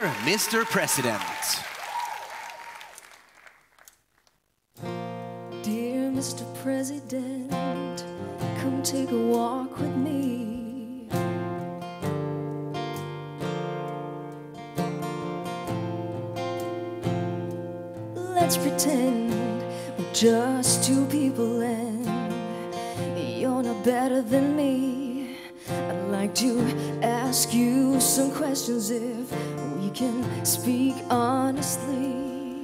Mr. President. Dear Mr. President, come take a walk with me. Let's pretend we're just two people and you're not better than me. I'd like to ask you some questions if we can speak honestly.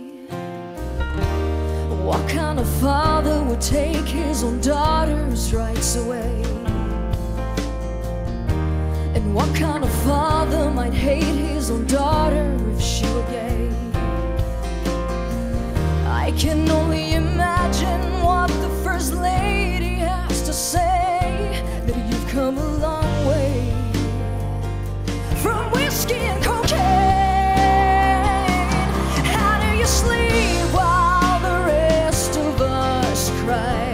What kind of father would take his own daughter's rights away? And what kind of father might hate his own daughter if she were gay? I can only imagine what the First Lady has to say. That you've come a long way from whiskey and cocaine. How do you sleep while the rest of us cry?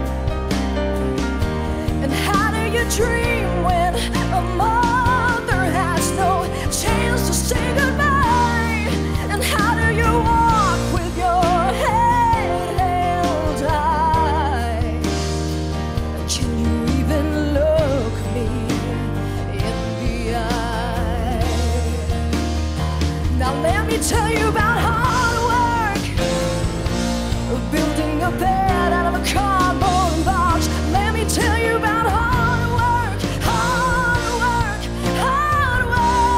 And how do you dream when a mother has no chance to say goodbye? And how do you walk with your head held high? Can you even look me in the eye? Now let me tell you about hard work, building a bed out of a cardboard box. Let me tell you about hard work, hard work, hard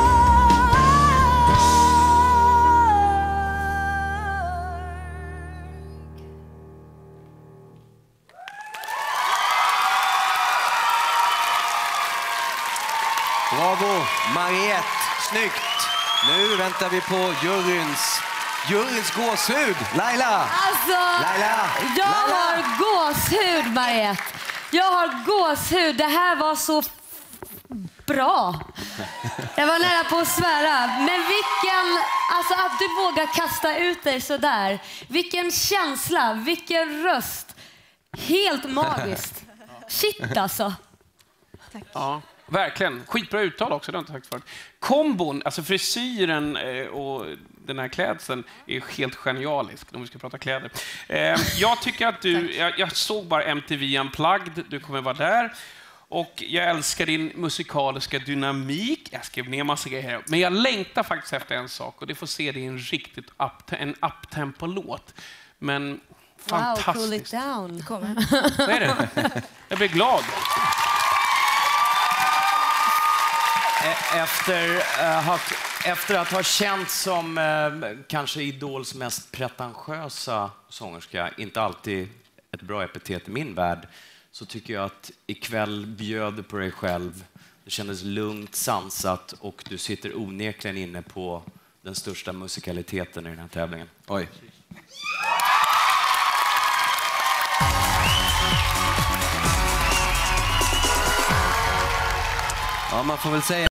Bravo, Mariette. Snyggt. Nu väntar vi på juryns gåshud. Laila! Alltså, Laila! jag har gåshud, Mariette. Jag har gåshud. Det här var så bra. Jag var nära på att svära. Men alltså att du vågar kasta ut dig så där. Vilken känsla, vilken röst. Helt magiskt. Shit alltså. Tack. Ja. Verkligen. Skitbra uttal också, det har jag inte sagt förut. Kombon, alltså frisyren och den här klädseln är helt genialisk om vi ska prata kläder. Jag tycker att jag såg bara MTV Unplugged, du kommer vara där. Och jag älskar din musikaliska dynamik. Jag skrev ner massa grejer här. Men jag längtar faktiskt efter en sak och det får se det i en riktigt uptempo-låt. Men fantastiskt. Wow, cool it down. Vad är det? Jag blir glad. Efter att ha känt som kanske Idols mest pretentiösa sångerska, inte alltid ett bra epitet i min värld, så tycker jag att ikväll bjöd du på dig själv. Det kändes lugnt, sansat och du sitter onekligen inne på den största musikaliteten i den här tävlingen. Oj. Ja, man får väl säga